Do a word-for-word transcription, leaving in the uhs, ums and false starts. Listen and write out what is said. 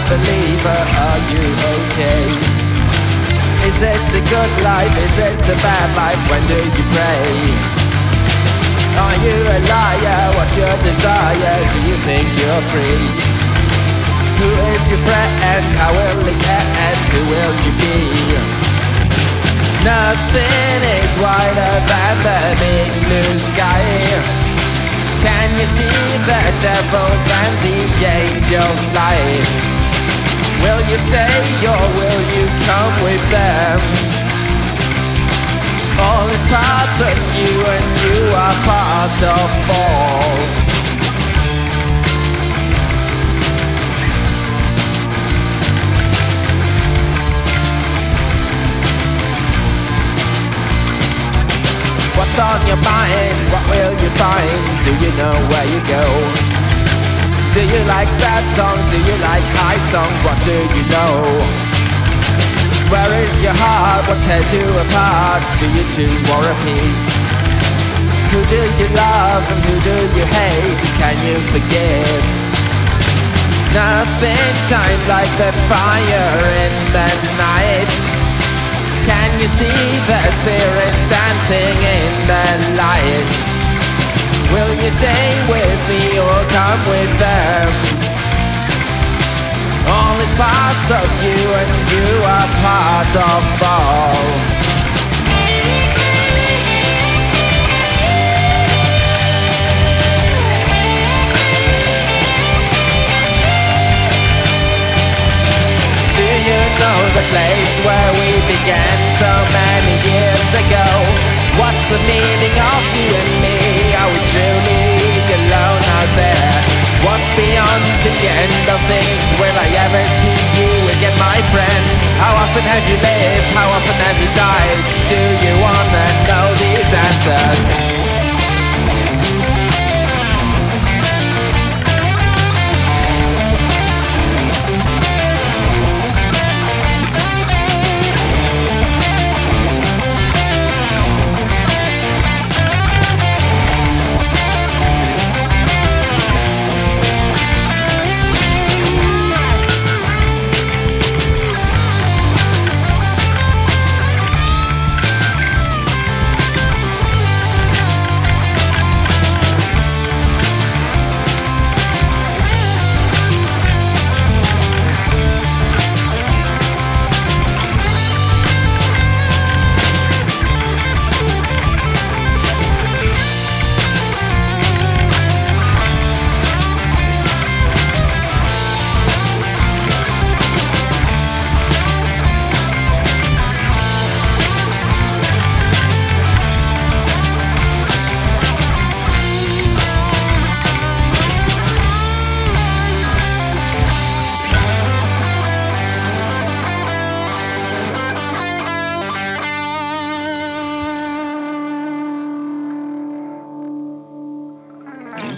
believer, are you okay? Is it a good life, is it a bad life, when do you pray? Are you a liar, what's your desire, do you think you're free? Who is your friend, how will it end, who will you be? Nothing is wider than the big blue sky. Can you see the devils and the angels fly? Will you stay or will you come with them? All is part of you and you are part of all. What's on your mind? What will you find? Do you know where you go? Do you like sad songs? Do you like high songs? What do you know? Where is your heart? What tears you apart? Do you choose war or peace? Who do you love and who do you hate? And can you forgive? Nothing shines like the fire in the night. Can you see the spirits dancing in the light? Will you stay with me or come with them? All is parts of you and you are part of all. Do you know the place where we began so many years ago? What's the meaning of you and me? Are we truly alone out there? What's beyond the end of things? Will I ever see you